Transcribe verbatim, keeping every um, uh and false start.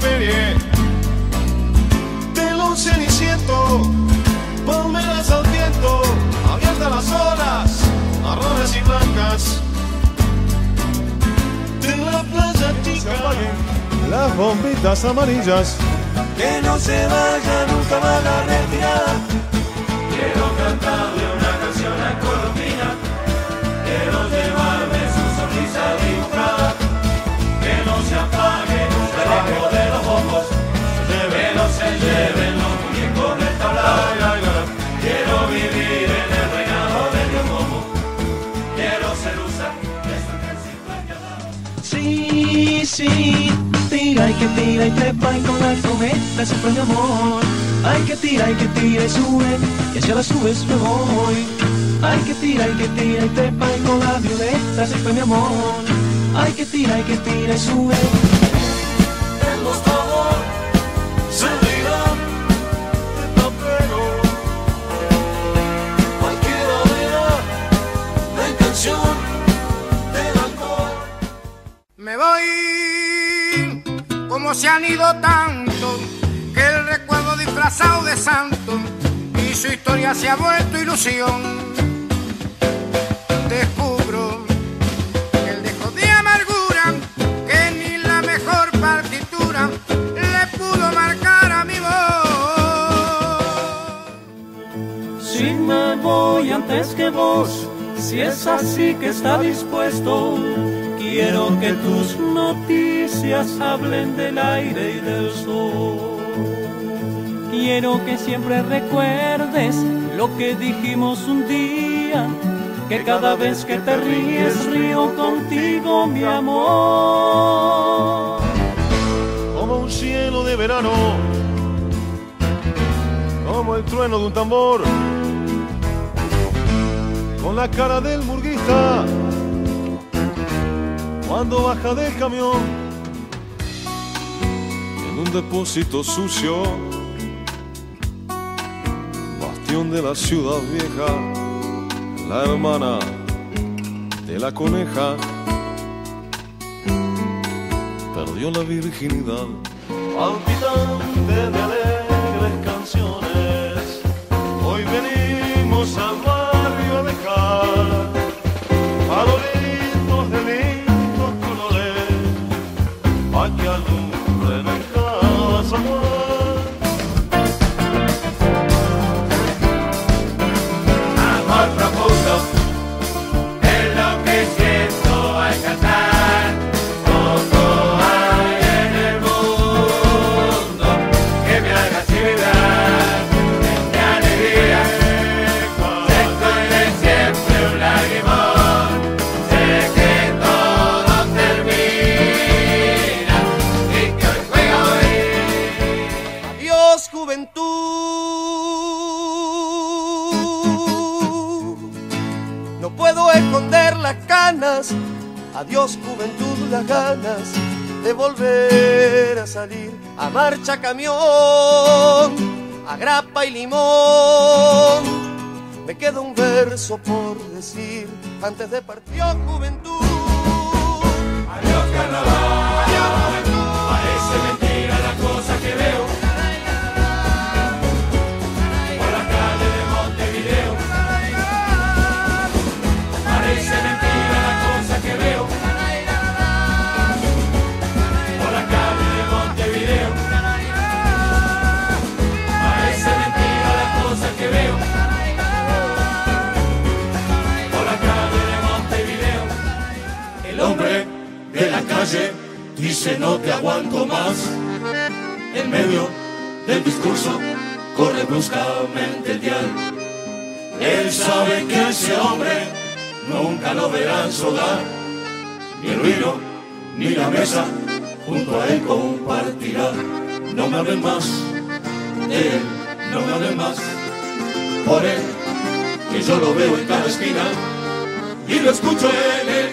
intemperie del un ceniciento, palmeras al viento, abiertas las olas, marrones y blancas. De la playa chica, las bombitas amarillas. Que no se vaya nunca más la retirada. Quiero cantarle una canción a Colombina. Quiero llevarme su sonrisa dibujada. Que no se apague nunca el eco de los bombos. Que no se lleven los muñecos del tablado. Quiero vivir en el reinado del Dios Momo. Quiero ser usa de su ejército enviado. Sí, sí, tira y que tira y trepa y con la cometa siempre mi amor. Hay que tira y que tira y sube y hacia las subes me voy. Hay que tira y que tira y trepa y con la violeta siempre mi amor. Hay que tira y que tira y sube. En los tambor se dirán de tapero. Cualquiera verá la intención del alcohol. Me voy, como se han ido tanto, que el recuerdo disfrazado de santo y su historia se ha vuelto ilusión. Descubro que él dejó de amargura, que ni la mejor partitura le pudo marcar a mi voz. Si me voy antes que vos, si es así que está dispuesto, quiero que tus noticias hablen del aire y del sol. Quiero que siempre recuerdes lo que dijimos un día, que cada vez que te ríes río contigo, mi amor. Como un cielo de verano, como el trueno de un tambor, con la cara del murguista cuando baja del camión en un depósito sucio, bastión de la ciudad vieja, la hermana de la coneja perdió la virginidad. Palpitante de alegres canciones, hoy venimos al barrio a dejar valoritos de lindos colores, pa' que alumbren en casa. Amor profundo es lo que siento al cantar. Poco hay en el mundo que me haga así vibrar de alegría. Sé siempre un lagrimón, sé que todo termina y que hoy juega hoy. Adiós, juventud. No puedo esconder las canas. Adiós, juventud, las ganas de volver a salir a marcha camión, a grapa y limón. Me queda un verso por decir antes de partir. Adiós, juventud. Adiós carnaval, adiós juventud. Parece mentira la cosa que veo por la calle de Montevideo. Parece mentira la cosa que veo por la calle de Montevideo. Parece mentira la cosa que veo por la calle de Montevideo. El hombre de la calle dice no te aguanto más. En medio del discurso corre bruscamente el dial. Él sabe que a ese hombre nunca lo verá en su hogar. Ni el vino, ni la mesa, junto a él compartirá. No me hablen más de él, no me hablen más por él, que yo lo veo en cada esquina y lo escucho en el